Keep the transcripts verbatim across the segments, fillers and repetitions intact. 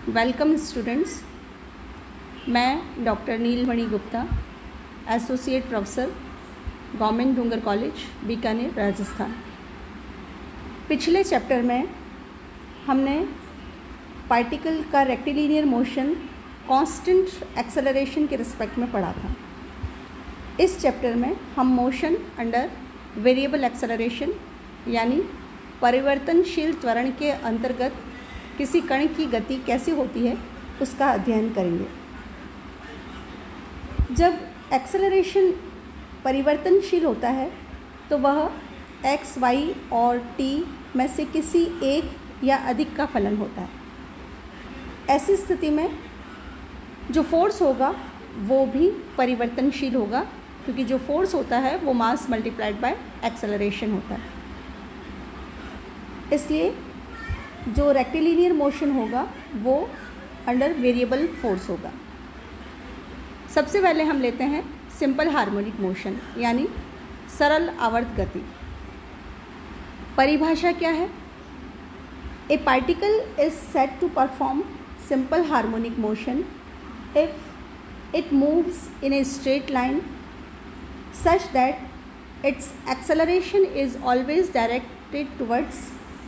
Welcome students, मैं doctor Neelmani Gupta, associate professor, government Dungar college, Bikaner, Rajasthan. पिछले chapter में हमने पार्टिकल का रेक्टिलिनियर मोशन कांस्टेंट एक्सेलरेशन के रिस्पेक्ट में पढ़ा था। इस चैप्टर में हम मोशन अंडर वेरिएबल एक्सेलरेशन यानी परिवर्तनशील त्वरण के अंतर्गत किसी कण की गति कैसी होती है उसका अध्ययन करेंगे। जब एक्सेलरेशन परिवर्तनशील होता है तो वह एक्स, वाई और टी में से किसी एक या अधिक का फलन होता है। ऐसी स्थिति में जो फोर्स होगा वो भी परिवर्तनशील होगा, क्योंकि जो फोर्स होता है वो मास मल्टीप्लाइड बाय एक्सेलरेशन होता है। इसलिए जो रेक्टिलिनियर मोशन होगा वो अंडर वेरिएबल फोर्स होगा। सबसे पहले हम लेते हैं सिंपल हार्मोनिक मोशन यानी सरल आवर्त गति। परिभाषा क्या है? A particle is said to perform simple harmonic motion if it moves in a straight line such that its acceleration is always directed towards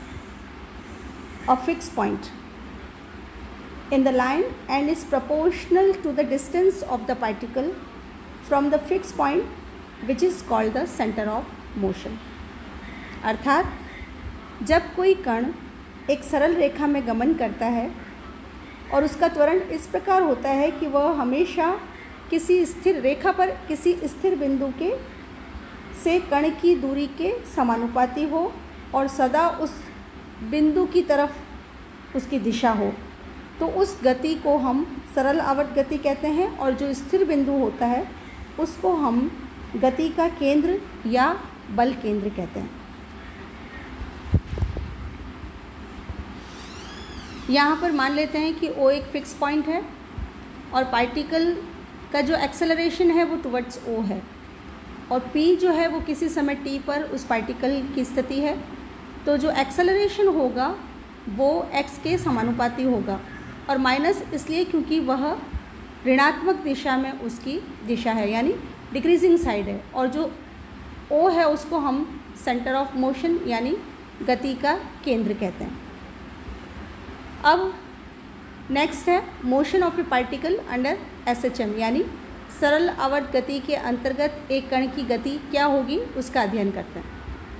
a fixed point in the line and is proportional to the distance of the particle from the fixed point which is called the center of motion। अर्थात जब कोई कण एक सरल रेखा में गमन करता है और उसका त्वरण इस प्रकार होता है कि वह हमेशा किसी स्थिर रेखा पर किसी स्थिर बिंदु के से कण की दूरी के समानुपाती हो और सदा उस बिंदु की तरफ उसकी दिशा हो, तो उस गति को हम सरल आवर्त गति कहते हैं। और जो स्थिर बिंदु होता है उसको हम गति का केंद्र या बल केंद्र कहते हैं। यहाँ पर मान लेते हैं कि ओ एक फिक्स पॉइंट है और पार्टिकल का जो एक्सेलरेशन है वो टुवर्ड्स ओ है और पी जो है वो किसी समय टी पर उस पार्टिकल की स्थिति है। तो जो एक्सेलरेशन होगा वो एक्स के समानुपाती होगा और माइनस इसलिए क्योंकि वह ऋणात्मक दिशा में उसकी दिशा है यानी डिक्रीजिंग साइड है। और जो ओ है उसको हम सेंटर ऑफ मोशन यानी गति का केंद्र कहते हैं। अब नेक्स्ट है motion of a particle under S H M यानी सरल आवर्त गति के अंतर्गत एक कण की गति क्या होगी उसका अध्ययन करते हैं।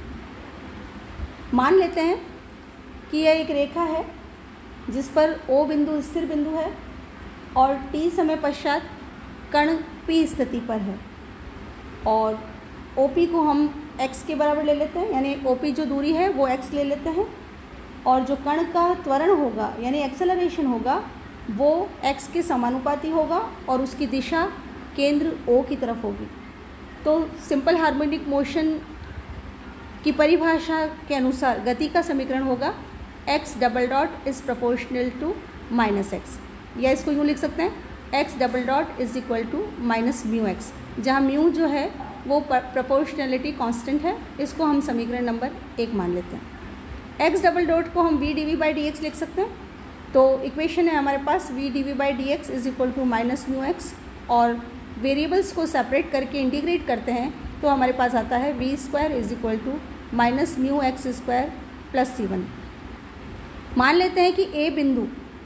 मान लेते हैं कि यह एक रेखा है जिस पर ओ बिंदु स्थिर बिंदु है और टी समय पश्चात कण पी स्थिति पर है और ओ पी को हम एक्स के बराबर ले लेते हैं यानी ओ पी जो दूरी है वो एक्स ले लेते हैं और जो कण का त्वरण होगा यानी एक्सेलरेशन होगा वो एक्स के समानुपाती होगा और उसकी दिशा केंद्र ओ की तरफ होगी। तो सिंपल हार्मोनिक मोशन की परिभाषा के अनुसार गति का समीकरण होगा x double dot is proportional to minus x, या इसको यूँ लिख सकते हैं x double dot is equal to minus mu x, जहाँ म्यू जो है वो प्रोपोर्शनलिटी कांस्टेंट है। इसको हम समीकरण नंबर एक मान लेते हैं। एक्स डबल डॉट को हम v d v by d x लिख सकते हैं। तो इक्वेशन है हमारे पास v d v by d x is equal to minus mu x और वेरिएबल्स को सेपरेट करके इंटीग्रेट करते हैं तो हमारे पास आता है v square is equal to minus mu x square plus c one. मान लेते हैं कि ए बिंदु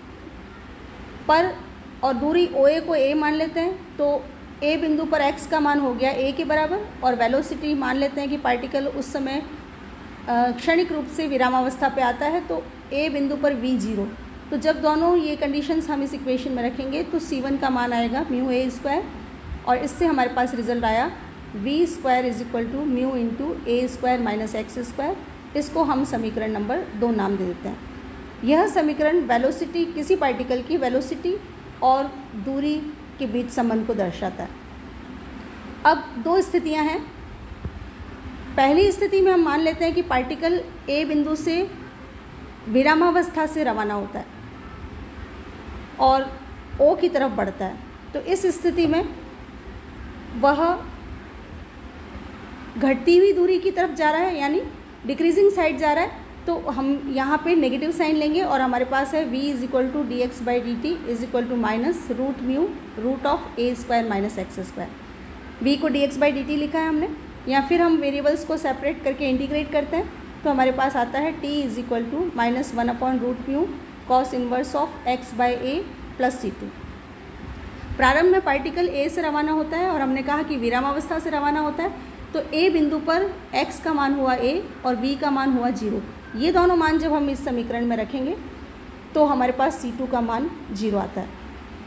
पर और दूरी ओ ए को ए मान लेते हैं, तो ए बिंदु पर एक्स का मान हो गया ए के बराबर और वेलोसिटी मान लेते हैं कि पार्टिकल उस समय क्षणिक रूप से विरामावस्था पे आता है तो ए बिंदु पर वी जीरो। तो जब दोनों ये कंडीशंस हम इस इक्वेशन में रखेंगे तो सी वन का मान आएगा म्यू ए स्क्वायर और इससे हमारे पास रिजल्ट आया v square is equal to mu into a square minus x square. इसको हम समीकरण नंबर दो नाम दे देते हैं। यह समीकरण वेलोसिटी किसी पार्टिकल की वेलोसिटी और दूरी के बीच संबंध को दर्शाता है। अब दो स्थितियां हैं। पहली स्थिति में हम मान लेते हैं कि पार्टिकल ए बिंदु से विरामावस्था से रवाना होता है और ओ की तरफ बढ़ता है। तो इस स्थिति में वह घटती हुई दूरी की तरफ जा रहा है यानी डिक्रीजिंग साइड जा रहा है तो हम यहाँ पे नेगेटिव साइन लेंगे और हमारे पास है v is equal to d x by d t is equal to minus root mu root of a square minus x square. v को d x by d t लिखा है हमने। या फिर हम वेरिएबल्स को सेपरेट करके इंटीग्रेट करते हैं तो हमारे पास आता है t is equal to minus one upon root mu cos inverse of x by a plus c two. प्रारंभ में पार्टिकल a से रवाना होता है और हमने कहा कि विरामावस्था से रवाना होता है, तो a बिंदु पर x का मान हुआ a और v का मान हुआ जीरो। ये दोनों मान जब हम इस समीकरण में रखेंगे तो हमारे पास सी टू का मान जीरो आता है।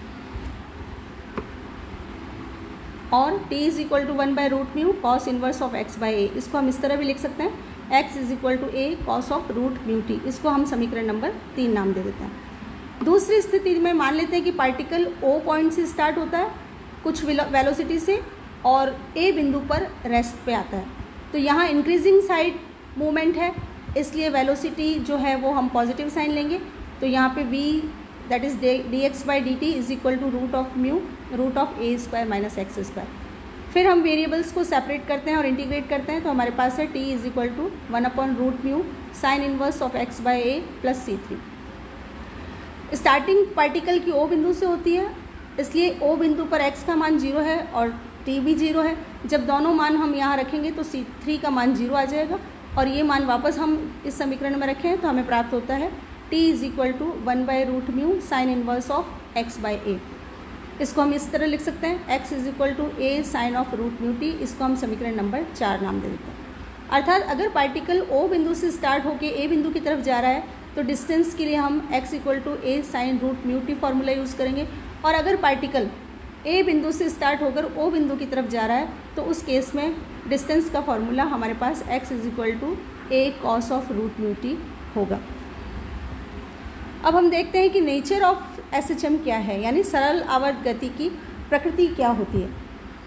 और t is equal to one by root mu cos inverse of x by a, इसको हम इस तरह भी लिख सकते हैं x is equal to a cos of root mu t, इसको हम समीकरण नंबर तीन नाम दे देते हैं। दूसरी स्थिति में मान लेते हैं कि पार्टिकल O पॉइंट से स्टार्ट होता है कुछ वेलोसिटी से और A बिंदु पर रेस्ट पे आता है। तो यहाँ इंक्रीजिंग साइड मूवमेंट है, इसलिए वेलोसिटी जो है वो हम पॉजिटिव साइन लेंगे। तो यहाँ पे v that is d x by d t is equal to root of mu root of a square minus x square. फिर हम वेरिएबल्स को सेपरेट करते हैं और इंटीग्रेट करते हैं तो हमारे पास है t is equal to one upon root mu sine inverse of x by a plus c three. Starting particle की O बिंदु से होती है, इसलिए O बिंदु पर x का मान जीरो है और t भी जीरो है। जब दोनों मान हम यहाँ रखेंगे तो सी थ्री का मान जीरो आ जाएगा और ये मान वापस हम इस समीकरण में रखें तो हमें प्राप्त होता है t is equal to one by root mu sine inverse of x by a. इसको हम इस तरह लिख सकते हैं x is equal to a sine of root mu t, इसको हम समीकरण नंबर चार नाम दे देते हैं। अर्थात अगर पार्टिकल O बिंदु से स्टार्ट होकर A बिंदु की तरफ जा रहा है तो डिस्टेंस के लिए हम x equal to a sine root mu t formula use करेंगे। और अगर पार्टिकल A बिंदु से स्टार्ट होकर O बिंदु की तरफ जा रहा है तो उस केस में डिस्टेंस का फॉर्मूला हमारे पास x is equal to a cos of root mu t होगा। अब हम देखते हैं कि nature of S H M क्या है, यानी सरल आवर्त गति की प्रकृति क्या होती है।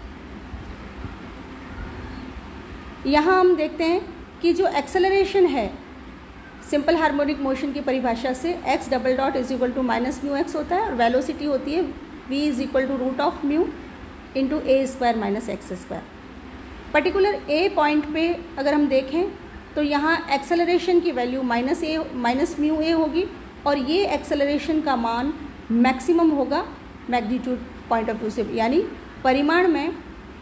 यहाँ हम देखते हैं कि जो एक्सेलरेशन है सिंपल हार्मोनिक मोशन की परिभाषा से x double dot is equal to minus mu x होता है और वेलोसिटी होती है v is equal to root of mu into a square minus x square. Particular a point पे अगर हम देखें तो यहाँ एक्सेलरेशन की value minus a minus mu a होगी और ये एक्सेलरेशन का मान मैक्सिमम होगा मैग्नीट्यूड पॉइंट ऑफ व्यू से, यानी परिमाण में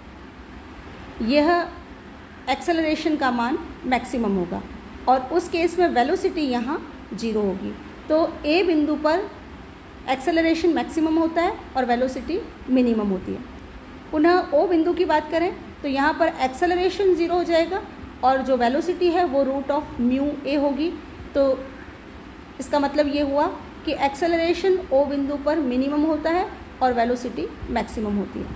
यह एक्सेलरेशन का मान मैक्सिमम होगा और उस केस में वेलोसिटी यहाँ जीरो होगी। तो ए बिंदु पर एक्सेलरेशन मैक्सिमम होता है और वेलोसिटी मिनिमम होती है। पुनः ओ बिंदु की बात करें तो यहाँ पर एक्सेलरेशन ज़ीरो हो जाएगा और जो वेलोसिटी है वो रूट ऑफ म्यू ए होगी। तो इसका मतलब ये हुआ कि एक्सेलरेशन ओ बिंदु पर मिनिमम होता है और वेलोसिटी मैक्सिमम होती है।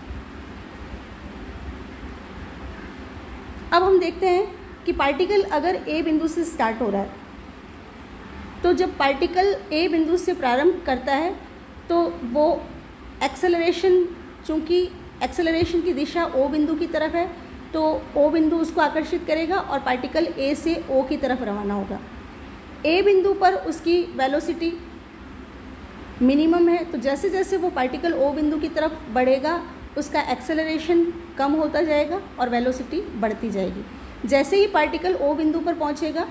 अब हम देखते हैं कि पार्टिकल अगर ए बिंदु से स्टार्ट हो रहा है तो जब पार्टिकल ए बिंदु से प्रारंभ करता है तो वो एक्सेलरेशन, चूँकि एक्सेलरेशन की दिशा ओ बिंदु की तरफ है तो ओ बिंदु उसको आकर्षित करेगा और पार्टिकल ए से ओ की तरफ रवाना होगा। ए बिंदु पर उसकी वेलोसिटी मिनिमम है, तो जैसे जैसे वो पार्टिकल ओ बिंदु की तरफ बढ़ेगा उसका एक्सेलरेशन कम होता जाएगा और वेलोसिटी बढ़ती जाएगी। जैसे ही पार्टिकल ओ बिंदु पर पहुंचेगा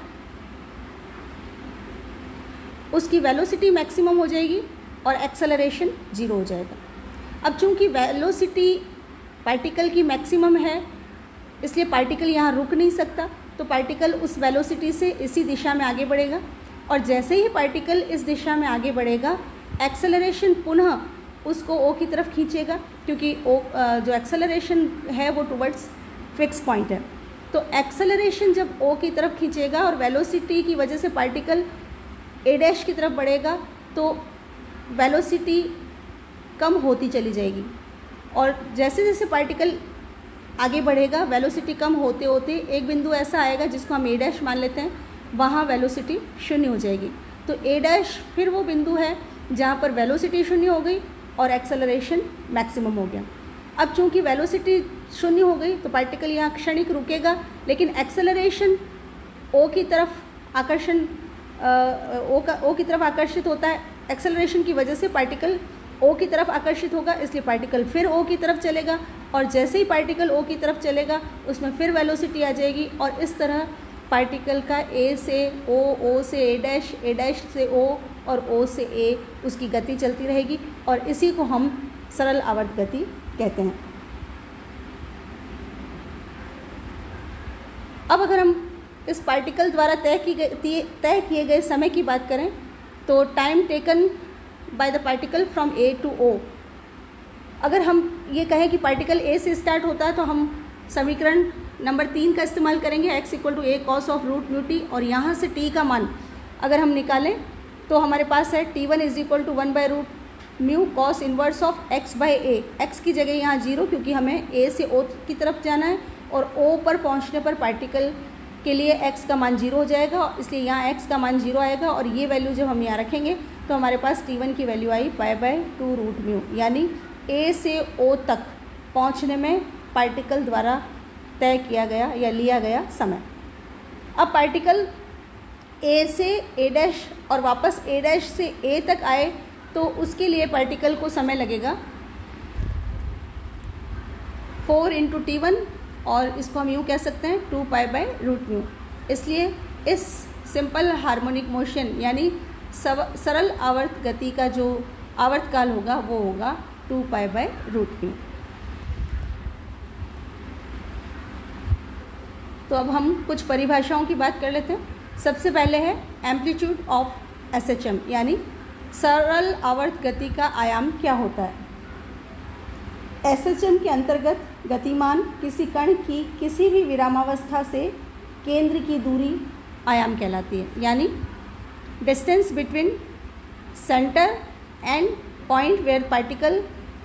उसकी वेलोसिटी मैक्सिमम हो जाएगी और एक्सेलरेशन जीरो हो जाएगा। अब चूंकि वेलोसिटी पार्टिकल की मैक्सिमम है इसलिए पार्टिकल यहाँ रुक नहीं सकता, तो पार्टिकल उस वेलोसिटी से इसी दिशा में आगे बढ़ेगा और जैसे ही पार्टिकल इस दिशा में आगे बढ़ेगा एक्सेलरेशन पुनः उसको ओ की तरफ खींचेगा, क्योंकि ओ जो एक्सेलरेशन है वो टुवर्ड्स फिक्स पॉइंट है। तो एक्सेलरेशन जब ओ की तरफ खींचेगा और वेलोसिटी की वजह से पार्टिकल ए डैश की तरफ बढ़ेगा तो वेलोसिटी कम होती चली जाएगी और जैसे जैसे पार्टिकल आगे बढ़ेगा वेलोसिटी कम होते होते एक बिंदु ऐसा आएगा जिसको हम ए डैश मान लेते हैं, वहाँ वेलोसिटी शून्य हो जाएगी। तो ए डैश फिर वो बिंदु है जहाँ पर वेलोसिटी शून्य हो गई और एक्सेलरेशन मैक्सिमम हो गया। अब चूंकि वेलोसिटी शून्य हो गई तो पार्टिकल यहाँ क्षणिक रुकेगा, लेकिन एक्सेलरेशन ओ की तरफ आकर्षण ओ का ओ की तरफ आकर्षित होता है। एक्सेलरेशन की वजह से पार्टिकल ओ की तरफ आकर्षित होगा, इसलिए पार्टिकल फिर ओ की तरफ चलेगा और जैसे ही पार्टिकल ओ की तरफ चलेगा उसमें फिर वेलोसिटी आ जाएगी और इस तरह पार्टिकल का ए से ओ, ओ से ए डैश, ए डैश से ओ और ओ से ए उसकी गति चलती रहेगी और इसी को हम सरल आवर्त गति कहते हैं। अब अगर हम इस पार्टिकल द्वारा तय की गई तय किए गए समय की बात करें तो time taken by the particle from A to O, अगर हम ये कहें कि पार्टिकल ए से स्टार्ट होता है तो हम समीकरण नंबर तीन का इस्तेमाल करेंगे, x equal to a cos of root mu t, और यहाँ से टी का मान अगर हम निकालें तो हमारे पास है t one is equal to one by root mu cos inverse of x by a. X की जगह यहाँ जीरो क्योंकि हमें ए से ओ की तरफ जाना है और ओ पर पहुँचने पर पार्टिकल के लिए x का मान जीरो हो जाएगा, इसलिए यहाँ x का मान जीरो आएगा और ये वैल्यू जब हम यहाँ रखेंगे तो हमारे पास टी वन की वैल्यू आई pi by two root mu, यानी a से o तक पहुँचने में पार्टिकल द्वारा तय किया गया या लिया गया समय। अब पार्टिकल a से a डैश और वापस a डैश से a तक आए तो उसके लिए पार्टिकल को समय लगेगा फोर इंटू टी वन और इसको हम यूँ कह सकते हैं two pi by root mu. इसलिए इस सिंपल हार्मोनिक मोशन यानी सरल आवर्त गति का जो आवर्तकाल होगा वो होगा two pi by root mu. तो अब हम कुछ परिभाषाओं की बात कर लेते हैं। सबसे पहले है amplitude of S H M, यानी सरल आवर्त गति का आयाम क्या होता है। एस एच एम के अंतर्गत गतिमान किसी कण की किसी भी विरामावस्था से केंद्र की दूरी आयाम कहलाती है, यानी distance between centre and point where particle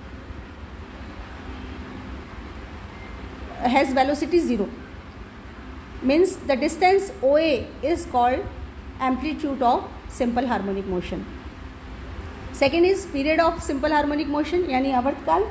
has velocity zero means the distance O A is called amplitude of simple harmonic motion. Second is period of simple harmonic motion, यानी आवर्तकाल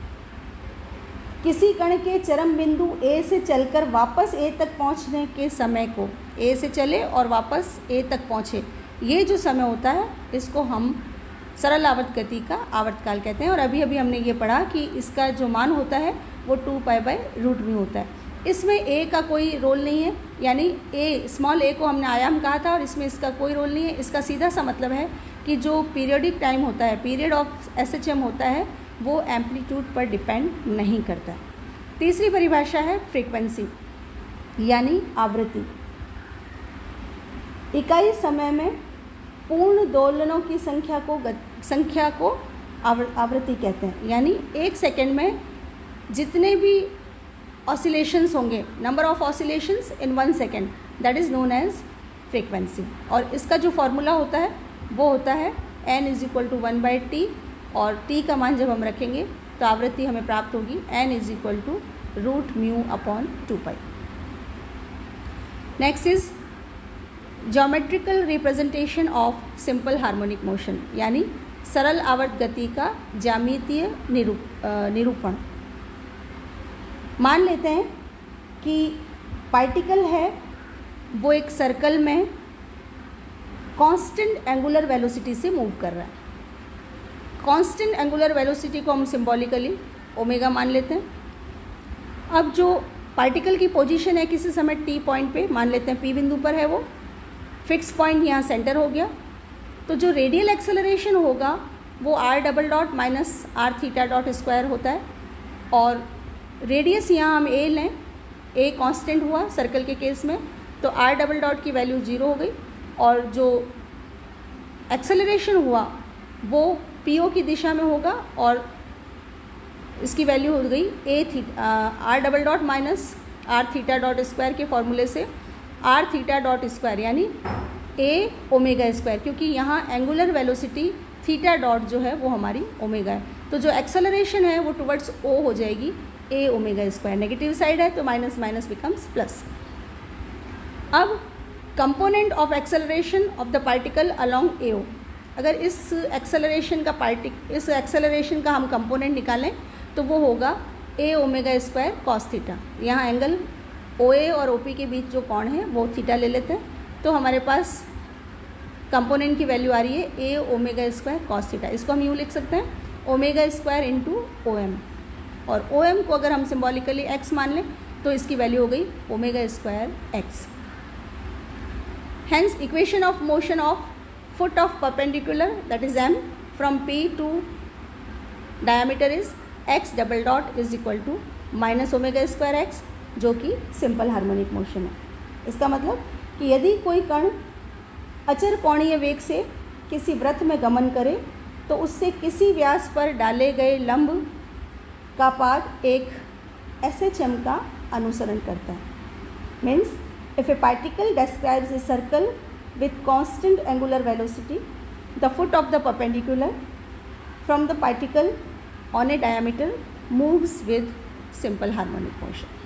किसी कण के चरम बिंदु ए से चलकर वापस ए तक पहुंचने के समय को, ए से चले और वापस ए तक पहुंचे, ये जो समय होता है इसको हम सरल आवर्त गति का आवर्तकाल कहते हैं। और अभी अभी हमने ये पढ़ा कि इसका जो मान होता है वो two pi by root mu होता है। इसमें ए का कोई रोल नहीं है, यानी ए स्मॉल ए को हमने आयाम कहा था और इसमें इसका कोई रोल नहीं है। इसका सीधा सा मतलब है कि जो पीरियडिक टाइम होता है, period of S H M होता है, वो एम्पलीट्यूड पर डिपेंड नहीं करता। तीसरी परिभाषा है फ्रीक्वेंसी यानी आवृत्ति। इकाई समय में पूर्ण दोलनों की संख्या को संख्या को आवृत्ति कहते हैं, यानी एक सेकंड में जितने भी ऑसिलेशंस होंगे, number of oscillations in one second, that is known as frequency. और इसका जो फॉर्मूला होता है वो होता है n is equal to one by t, और टी का मान जब हम रखेंगे तो आवृत्ति हमें प्राप्त होगी n is equal to root mu upon two pi. Next is geometrical representation of simple harmonic motion, यानी सरल आवर्त गति का ज्यामितीय निरूप निरूपण। मान लेते हैं कि पार्टिकल है वो एक सर्कल में कांस्टेंट एंगुलर वेलोसिटी से मूव कर रहा है। कांस्टेंट एंगुलर वेलोसिटी को हम सिंबॉलिकली ओमेगा मान लेते हैं। अब जो पार्टिकल की पोजीशन है किसी समय टी पॉइंट पे, मान लेते हैं पी बिंदु पर है, वो फिक्स पॉइंट यहाँ सेंटर हो गया, तो जो रेडियल एक्सेलरेशन होगा वो r double dot minus r theta dot square होता है। और रेडियस यहाँ हम ए लें, ए कांस्टेंट हुआ सर्कल के केस में, तो आर डबल डॉट की वैल्यू ज़ीरो हो गई, और जो एक्सेलरेशन हुआ वो पी ओ की दिशा में होगा और इसकी वैल्यू हो गई a theta r double dot minus r theta dot square के फॉर्मूले से आर थीटा डॉट स्क्वायर, यानी ए ओमेगा स्क्वायर, क्योंकि यहाँ एंगुलर वेलोसिटी थीटा डॉट जो है वो हमारी ओमेगा है, तो जो एक्सेलरेशन है वो टुवर्ड्स ओ हो जाएगी a omega square. Negative side है तो माइनस माइनस बिकम्स प्लस। अब component of acceleration of the particle along A O, अगर इस एक्सेलरेशन का पार्टिक इस एक्सेलरेशन का हम कंपोनेंट निकालें तो वो होगा a omega square cos theta. यहाँ एंगल ओ ए और ओ पी के बीच जो कोण है वो थीटा ले लेते हैं, तो हमारे पास कंपोनेंट की वैल्यू आ रही है a omega square cos theta. इसको हम यूँ लिख सकते हैं omega square into O M, और ओ एम को अगर हम सिम्बॉलिकली एक्स मान लें तो इसकी वैल्यू हो गई omega square x. Hence equation of motion of foot of perpendicular, that is m, from P to diameter is x double dot is equal to minus omega square x, जो कि simple harmonic motion है। इसका मतलब कि यदि कोई कण अचर कोणीय वेग से किसी वृत्त में गमन करे तो उससे किसी व्यास पर डाले गए लंब का पाद एक एस एच एम का अनुसरण करता है। Means if a particle describes a circle with constant angular velocity, the foot of the perpendicular from the particle on a diameter moves with simple harmonic motion.